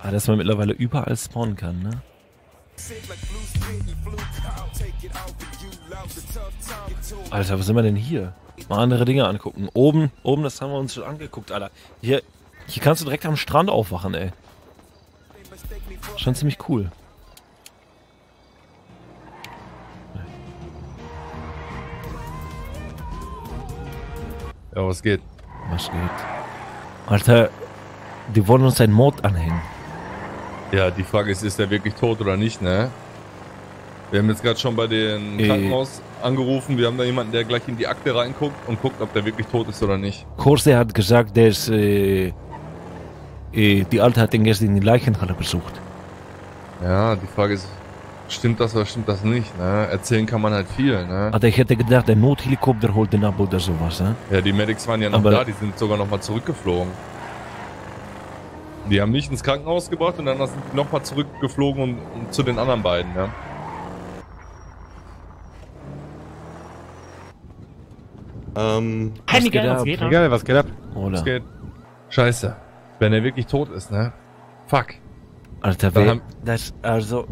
Ah, dass man mittlerweile überall spawnen kann, ne? Alter, wo sind wir denn hier? Mal andere Dinge angucken. Oben, das haben wir uns schon angeguckt, Alter. Hier kannst du direkt am Strand aufwachen, ey. Schon ziemlich cool. Ja, was geht? Was geht? Alter, die wollen uns einen Mord anhängen. Ja, die Frage ist der wirklich tot oder nicht, ne? Wir haben jetzt gerade schon bei dem Krankenhaus angerufen. Wir haben da jemanden, der gleich in die Akte reinguckt und guckt, ob der wirklich tot ist oder nicht. Korse hat gesagt, dass die Alte hat den gestern in die Leichenhalle besucht. Ja, die Frage ist, stimmt das oder stimmt das nicht, ne? Erzählen kann man halt viel, ne? Alter, ich hätte gedacht, der Nothelikopter holt den ab oder sowas, ne? Ja, die Medics waren ja noch da, die sind sogar nochmal zurückgeflogen. Die haben nicht ins Krankenhaus gebracht und dann sind die nochmal zurückgeflogen und zu den anderen beiden, ja. Was geht ab? Egal, was geht ab? Oder? Was geht? Scheiße. Wenn er wirklich tot ist, ne? Fuck. Alter, also...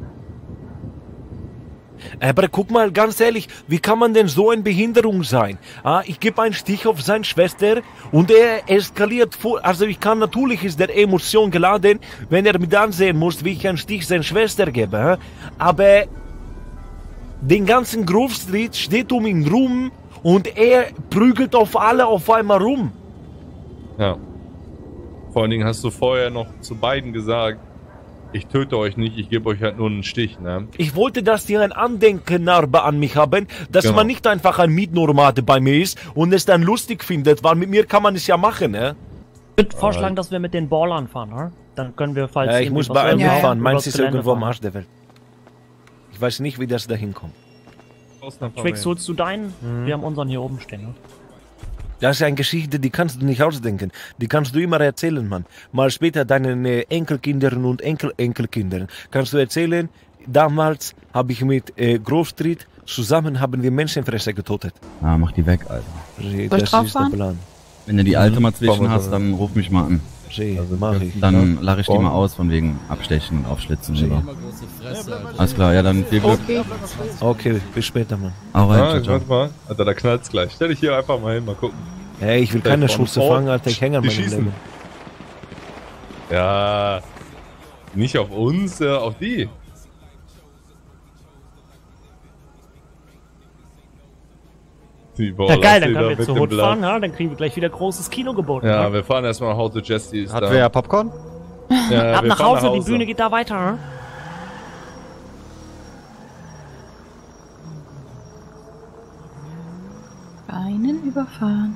Aber guck mal, ganz ehrlich, wie kann man denn so eine Behinderung sein? Ah, ich gebe einen Stich auf seine Schwester und er eskaliert vor. Also natürlich ist der Emotion geladen, wenn er mit ansehen muss, wie ich einen Stich seiner Schwester gebe. Aber den ganzen Grove Street steht um ihn rum und er prügelt auf alle auf einmal rum. Ja. Vor allen Dingen hast du vorher noch zu beiden gesagt, ich töte euch nicht, ich gebe euch halt nur einen Stich, ne? Ich wollte, dass die ein Andenkennarbe an mich haben, dass man nicht einfach ein Mietnomade bei mir ist und es dann lustig findet, weil mit mir kann man es ja machen, ne? Ich würde vorschlagen, dass wir mit den Ballern fahren, ne? Dann können wir, falls... Ja, ich muss bei einem fahren, meins ist Gelände irgendwo am Arsch der Welt. Ich weiß nicht, wie das da hinkommt. Twix, holst du deinen? Wir haben unseren hier oben stehen, ne? Das ist eine Geschichte, die kannst du nicht ausdenken. Die kannst du immer erzählen, Mann. Mal später deinen Enkelkindern und Enkelenkelkindern kannst du erzählen, damals habe ich mit Grove Street zusammen haben wir Menschenfresser getötet. Ah, mach die weg, Alter. Das ist der Plan. Wenn du die Alte mal zwischen hast, dann ruf mich mal an. Also mach ich. Dann lache ich die mal aus, von wegen Abstechen und Aufschlitzen. Oder? Alles klar, ja, dann viel Glück. Okay, bis später, Mann. Auch rein, Warte mal. Alter, da knallt's gleich. Stell dich hier einfach mal hin, mal gucken. Hey, ich will keine Schüsse fangen, Alter, ich hänge an meinem Leben. Ja, nicht auf uns, auf die. Ja geil, dann können wir zur Hut fahren, ja? Dann kriegen wir gleich wieder großes Kino geboten. Ja, ja? wir fahren erstmal nach How to Justice. Hat wer Popcorn? Ja, ab nach Hause, die Bühne geht da weiter, ne? Einen überfahren.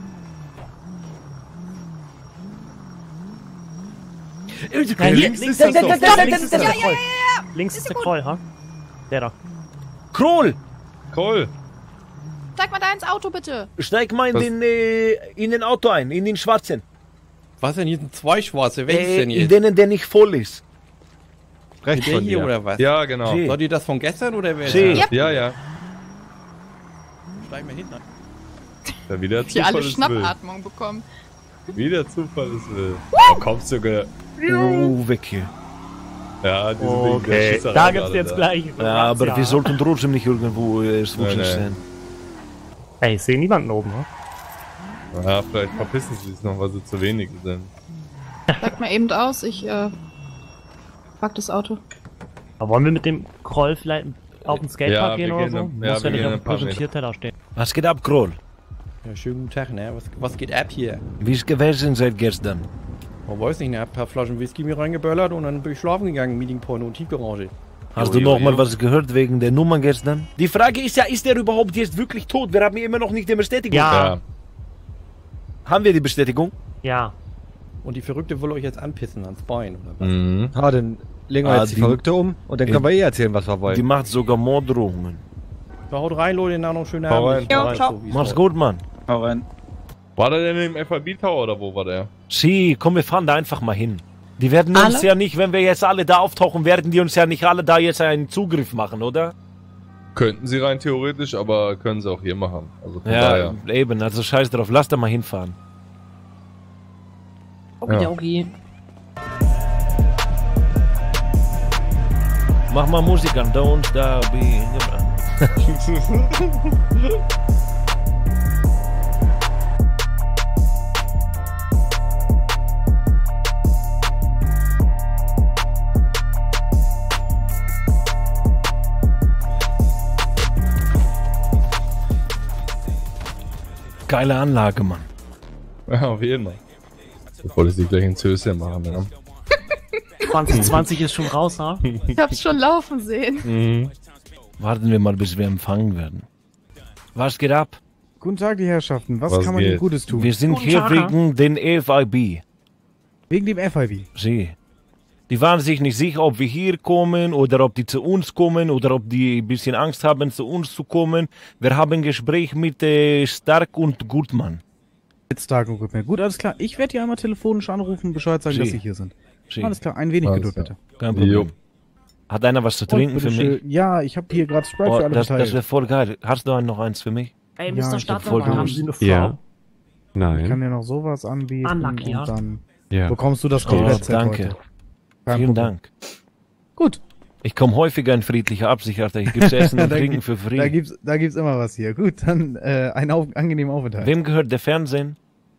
Nein, links ist der Kroll. Links ist der Kroll, ha? Der da. Kroll! Kroll! Steig mal da ins Auto, bitte. Steig mal in den Auto ein, in den schwarzen. Was denn? Hier sind zwei schwarze. Wer ist denn In jetzt? denen, der nicht voll ist. Rechts Der von hier dir. oder was? Ja, genau. Sie. War die das von gestern oder wer ist Sie. das? Ja, ja. Steig mal hinten. Ja, wie der Die Zufall alle es will. Schnappatmung bekommen. Wie der Zufall es will. Oh, kommst du sogar. Weg hier. Ja, die sind wegen der Okay, Schießerei da gibt's gerade jetzt da. gleich. Ja, aber wir sollten trotzdem nicht irgendwo switchen Nein. stehen. Ey, ich sehe niemanden oben, ne? Ja, vielleicht verpissen sie sich noch, weil sie zu wenig sind. Steig mal eben aus, ich pack das Auto. Aber wollen wir mit dem Kroll vielleicht auf den Skatepark Ja, gehen wir oder gehen so? dann- ja, Muss wir ja nicht gehen auf ein dem paar Meter. Präsentierteller stehen. Was geht ab, Kroll? Ja, schönen guten Tag, ne? Was geht ab hier? Wie ist gewesen seit gestern? Man weiß nicht, ne? Ein paar Flaschen Whisky mir reingeböllert und dann bin ich schlafen gegangen, Meeting Porno und Tiefgarage. Hast du noch mal was gehört wegen der Nummer gestern? Die Frage ist ja, ist der überhaupt jetzt wirklich tot? Wir haben immer noch nicht die Bestätigung. Ja. Haben wir die Bestätigung? Ja. Und die Verrückte will euch jetzt anpissen ans Bein, oder was? Mhm. Ah, dann legen wir jetzt die Verrückte um und dann können wir erzählen, was wir Die wollen. macht sogar Morddrohungen. So, haut rein, Leute, dann noch schöne Hau Abend. rein. Jo, ciao. Mach's gut, Mann. Hau rein. War der denn im FIB Tower oder wo war der? Sie, komm, wir fahren da einfach mal hin. Die werden uns ja nicht, wenn wir jetzt alle da auftauchen, werden die uns ja nicht alle da jetzt einen Zugriff machen, oder? Könnten sie rein theoretisch, aber können sie auch hier machen. Also von Ja, daher. eben, also scheiß drauf, lass da mal hinfahren. Okay. Mach mal Musik an, don't stop being a man. Geile Anlage, Mann. Ja, auf jeden Fall. Bevor ich sie gleich ins Höschen machen, ja. 2020 ist schon raus, ha? Ich hab's schon laufen sehen. Warten wir mal, bis wir empfangen werden. Was geht ab? Guten Tag, die Herrschaften. Was kann man geht? Ihnen Gutes tun? Wir sind Guten hier Tag. wegen den FIB. Wegen dem FIB. Sie. Die waren sich nicht sicher, ob wir hier kommen oder ob die zu uns kommen oder ob die ein bisschen Angst haben, zu uns zu kommen. Wir haben ein Gespräch mit Stark und Gutmann. Jetzt Tag und gut mehr. Gut, alles klar. Ich werde hier einmal telefonisch anrufen und Bescheid sagen, Sie. dass Sie hier sind. Sie. Alles klar, ein wenig Alles Geduld klar. bitte. Kein Problem. Jo. Hat einer was zu trinken für mich? Ja, ich habe hier gerade Sprite Oh, für alle das verteilt. wäre voll geil. Hast du noch eins für mich? Ey, Ja, Mr. ich hab Stadtmann, voll haben Durst. Sie eine Frau? Ja. Ich kann Nein. dir noch sowas anbieten Unlucky, ja. und dann Ja. bekommst du das Oh, komplett danke. heute. Kein Vielen Problem. Dank. Gut, Ich komme häufiger in friedlicher Absicht, Alter. Ich gibt's Essen und Da Trinken gibt- für free. da gibt's immer was hier. Gut, dann einen angenehmen Aufenthalt. Wem gehört der Fernsehen?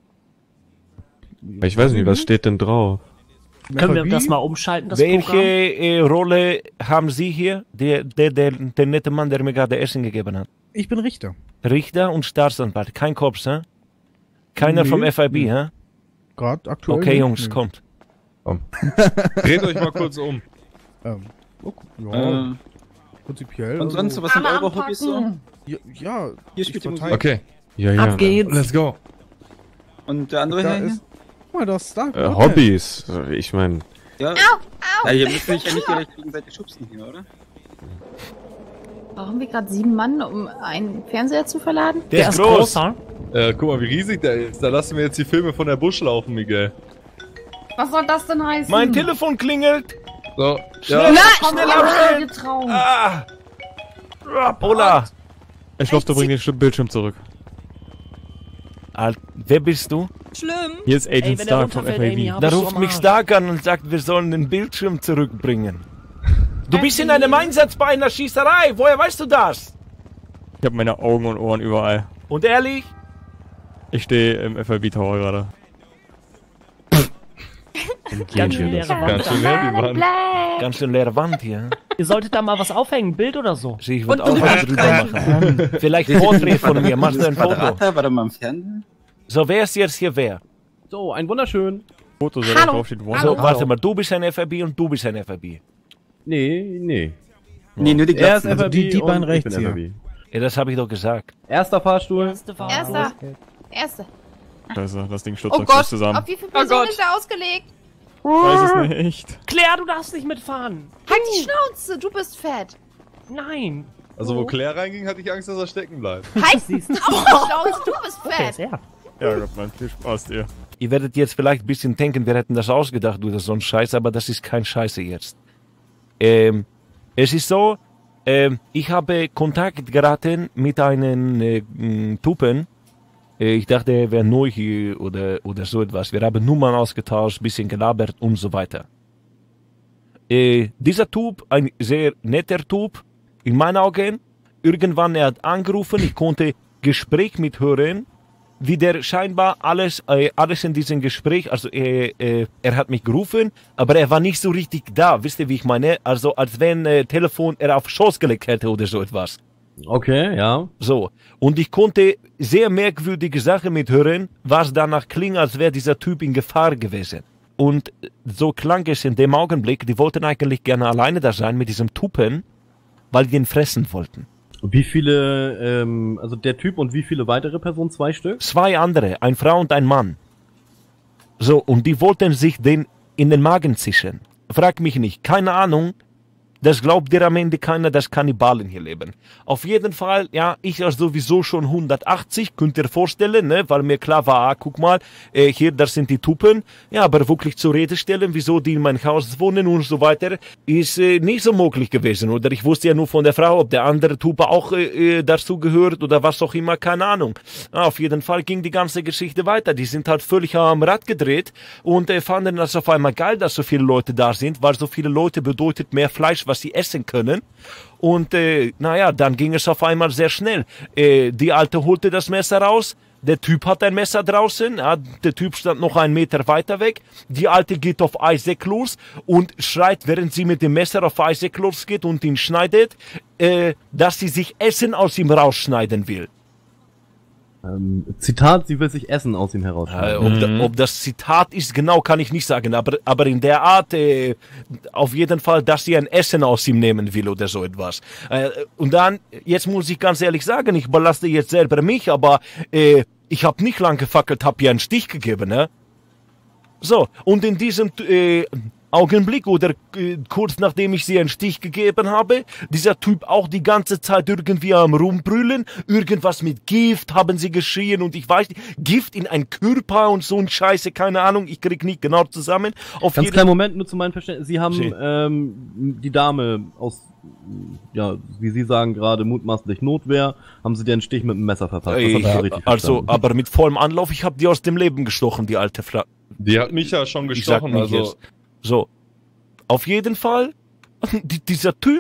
Ich weiß nicht, was steht denn drauf? Können wir FIB? das mal umschalten, das Welche Programm? Rolle haben Sie hier? Der nette Mann, der mir gerade Essen gegeben hat. Ich bin Richter. Richter und Staatsanwalt. Kein Cops, hä? Keiner Nee, vom FIB, nee. hä? Gerade aktuell. Okay, nicht. Jungs, Nee. kommt. Dreht euch mal kurz um. Okay, ja, prinzipiell. Und sonst, was sind eure Hobbys so? Ja, Hier spielt die Musik. Okay, Ja, ja. Ab geht's. let's go. Und der andere da Herr hier? ist. Guck mal, das Stark. Hobbys. Ich meine, Ja. Ja, ihr müsst euch ja nicht direkt gegenseitig schubsen hier, oder? Brauchen wir gerade 7 Mann, um einen Fernseher zu verladen? Der ist groß. ha? Guck mal, wie riesig der ist. Da lassen wir jetzt die Filme von der Busch laufen, Miguel. Was soll das denn heißen? Mein Telefon klingelt. So, Schnell, ja. schnell aufstellen. Getraut. Ah. Hola. Ich hoffe, du bringst den Bildschirm zurück. Wer bist du? Schlimm. Hier ist Agent Ey, wenn der Stark vom runterfällt, Amy, FIB. hab Da ich ruft am mich Arsch. Stark an und sagt, wir sollen den Bildschirm zurückbringen. Du bist in einem Einsatz bei einer Schießerei. Woher weißt du das? Ich habe meine Augen und Ohren überall. Und ehrlich? Ich stehe im FIB Tower gerade. Ganz schön leere Ganz Wand. schön leer, die Wand. Ganz schön leere Wand hier. Ihr solltet da mal was aufhängen, ein Bild oder so. Ich würde auch was drüber machen. Vielleicht Porträt von mir. Machst du ein Foto? Quadrat, war da mal im Fernsehen? So, wer ist jetzt hier wer? So, ein wunderschön. Foto soll Hallo. draufstehen. So, warte mal. Du bist ein FIB und du bist ein FIB. nee, nee. Nee, nur die Er ist Glatzen. FIB die beiden und ich rechts bin hier. FIB. Ja, das habe ich doch gesagt. Erster Fahrstuhl. Erster. Scheiße, das Ding stürzt Oh uns gleich Gott, zusammen. auf wie viele Personen ist er ausgelegt? Weiß es nicht. Claire, du darfst nicht mitfahren. Halt die Schnauze, du bist fett. Nein. Also, wo Claire reinging, hatte ich Angst, dass er stecken bleibt. Halt auch die Schnauze, du bist Wer ist fett. er? Ja, Gott, man, viel Spaß dir. Ihr werdet jetzt vielleicht ein bisschen denken, wir hätten das ausgedacht oder so ein Scheiß, aber das ist kein Scheiße jetzt. Es ist so, ich habe Kontakt geraten mit einem Typen. Ich dachte, er wäre neu hier oder so etwas. Wir haben Nummern ausgetauscht, bisschen gelabert und so weiter. Dieser Typ, ein sehr netter Typ, in meinen Augen, irgendwann er hat angerufen, ich konnte Gespräch mithören, wie der scheinbar alles in diesem Gespräch, also er hat mich gerufen, aber er war nicht so richtig da, wisst ihr, wie ich meine? Also als wenn Telefon er auf Schoß gelegt hätte oder so etwas. Okay, ja. So, und ich konnte sehr merkwürdige Sachen mithören, was danach klingt, als wäre dieser Typ in Gefahr gewesen. Und so klang es in dem Augenblick, die wollten eigentlich gerne alleine da sein mit diesem Typen, weil die ihn fressen wollten. Wie viele, also der Typ und wie viele weitere Personen? 2 Stück? 2 andere, eine Frau und ein Mann. So, und die wollten sich den in den Magen zischen. Frag mich nicht, keine Ahnung. Das glaubt dir am Ende keiner, dass Kannibalen hier leben. Auf jeden Fall, ja, ich als sowieso schon 180, könnt ihr vorstellen, ne, weil mir klar war, ah, guck mal, hier, das sind die Typen. Ja, aber wirklich zur Rede stellen, wieso die in mein Haus wohnen und so weiter, ist nicht so möglich gewesen. Oder ich wusste ja nur von der Frau, ob der andere Typ auch dazu gehört oder was auch immer, keine Ahnung. Auf jeden Fall ging die ganze Geschichte weiter. Die sind halt völlig am Rad gedreht und fanden das auf einmal geil, dass so viele Leute da sind, weil so viele Leute bedeutet mehr Fleisch, was was sie essen können. Und naja, dann ging es auf einmal sehr schnell. Die Alte holte das Messer raus. Der Typ hat ein Messer draußen, ja, der Typ stand noch 1 Meter weiter weg. Die Alte geht auf Isaac los und schreit, während sie mit dem Messer auf Isaac losgeht und ihn schneidet, dass sie sich Essen aus ihm rausschneiden will. Zitat, sie will sich Essen aus ihm herausschneiden. Ob das Zitat ist, genau kann ich nicht sagen, aber in der Art, auf jeden Fall, dass sie ein Essen aus ihm nehmen will oder so etwas. Und dann, jetzt muss ich ganz ehrlich sagen, ich belaste jetzt selber mich, aber ich habe nicht lang gefackelt, habe ihr einen Stich gegeben, ne? So, und in diesem Augenblick oder kurz nachdem ich sie einen Stich gegeben habe, dieser Typ auch die ganze Zeit irgendwie am Rumbrüllen, irgendwas mit Gift haben sie geschrien und ich weiß nicht, Gift in ein Körper und so ein Scheiße, keine Ahnung, ich krieg nicht genau zusammen. Auf Ganz kleinen Moment, nur zu meinem Verständnis, Sie haben die Dame aus, ja, wie Sie sagen gerade, mutmaßlich Notwehr, haben Sie dir einen Stich mit dem Messer verpasst. Also, aber mit vollem Anlauf, ich habe die aus dem Leben gestochen, die alte Frau. Die hat mich ja schon gestochen, also... Jetzt. So, auf jeden Fall, dieser Typ,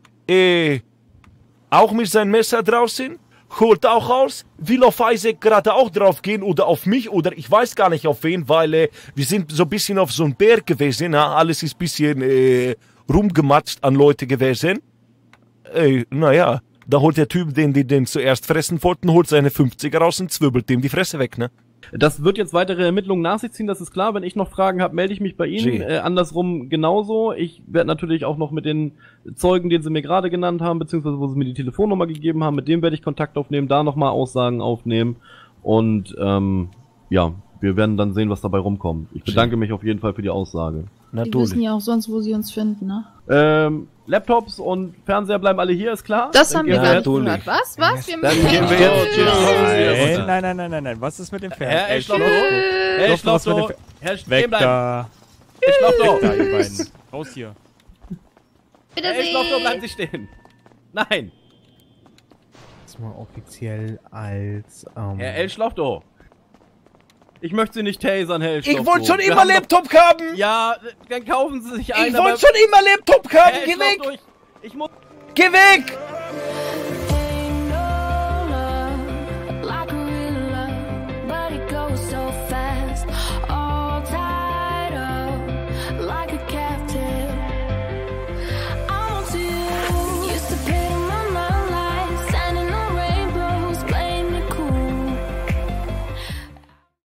auch mit seinem Messer draußen, holt auch aus, will auf Isaac gerade auch drauf gehen oder auf mich oder ich weiß gar nicht auf wen, weil wir sind so ein bisschen auf so einem Berg gewesen, ja, alles ist ein bisschen rumgematscht an Leute gewesen. Naja, da holt der Typ, den zuerst fressen wollten, holt seine 50er raus und zwirbelt dem die Fresse weg, ne? Das wird jetzt weitere Ermittlungen nach sich ziehen, das ist klar. Wenn ich noch Fragen habe, melde ich mich bei Ihnen. Andersrum genauso. Ich werde natürlich auch noch mit den Zeugen, den Sie mir gerade genannt haben, beziehungsweise wo Sie mir die Telefonnummer gegeben haben, mit dem werde ich Kontakt aufnehmen, da nochmal Aussagen aufnehmen. Und ja, wir werden dann sehen, was dabei rumkommt. Ich bedanke mich auf jeden Fall für die Aussage. Die wissen ja auch sonst, wo sie uns finden, ne? Laptops und Fernseher bleiben alle hier, ist klar? Das haben wir gar nicht gehört. Was? Wir müssen gehen wir jetzt. Nein. Was ist mit dem Fernseher? Herr Elschlauchto! Weg da! Elschlauchto! Da, ihr beiden. Raus hier. Bitte Herr Elschlauchto, bleiben Sie stehen! Nein! Jetzt mal offiziell als, Herr Elschlauchto! Ich möchte Sie nicht tasern, Herr Elschlauchto. Ich wollte schon immer Laptop haben! Ja, dann kaufen Sie sich einen. Ich wollte schon immer Laptop haben! Geh weg! Ich muss... Geh weg!